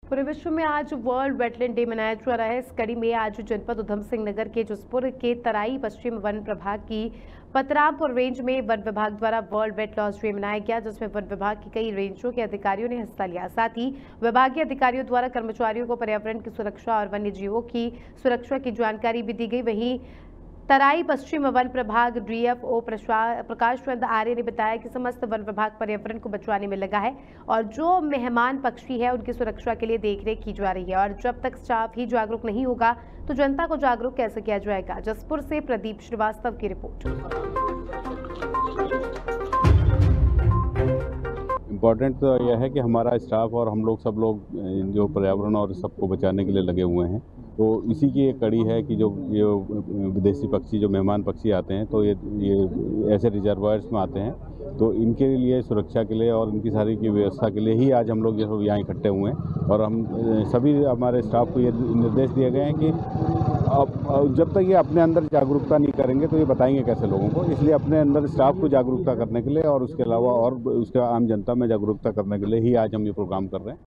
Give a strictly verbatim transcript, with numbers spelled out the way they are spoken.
पूरे विश्व में आज वर्ल्ड वेटलैंड डे मनाया जा रहा है। इस कड़ी में आज जनपद उधम सिंह नगर के जसपुर के तराई पश्चिम वन प्रभाग की पतरामपुर रेंज में वन विभाग द्वारा वर्ल्ड वेट लॉस डे मनाया गया, जिसमें वन विभाग की कई रेंजों के अधिकारियों ने हिस्सा लिया। साथ ही विभागीय अधिकारियों द्वारा कर्मचारियों को पर्यावरण की सुरक्षा और वन्य जीवों की सुरक्षा की जानकारी भी दी गई। वहीं तराई पश्चिम वन प्रभाग डीएफओ प्रकाश चंद आर्य ने बताया कि समस्त वन विभाग पर्यावरण को बचाने में लगा है और जो मेहमान पक्षी है उनकी सुरक्षा के लिए देखरेख की जा रही है और जब तक स्टाफ ही जागरूक नहीं होगा तो जनता को जागरूक कैसे किया जाएगा। जसपुर से प्रदीप श्रीवास्तव की रिपोर्ट। इम्पॉर्टेंट तो यह है कि हमारा स्टाफ और हम लोग सब लोग जो पर्यावरण और सबको बचाने के लिए लगे हुए हैं, तो इसी की एक कड़ी है कि जो ये विदेशी पक्षी जो मेहमान पक्षी आते हैं तो ये ये ऐसे रिजर्वायर्स में आते हैं, तो इनके लिए सुरक्षा के लिए और इनकी सारी की व्यवस्था के लिए ही आज हम लोग ये सब यहाँ इकट्ठे हुए हैं। और हम सभी हमारे स्टाफ को ये निर्देश दिए गए हैं कि अब जब तक ये अपने अंदर जागरूकता नहीं करेंगे तो ये बताएंगे कैसे लोगों को। इसलिए अपने अंदर स्टाफ को जागरूकता करने के लिए और उसके अलावा और उसके आम जनता में जागरूकता करने के लिए ही आज हम ये प्रोग्राम कर रहे हैं।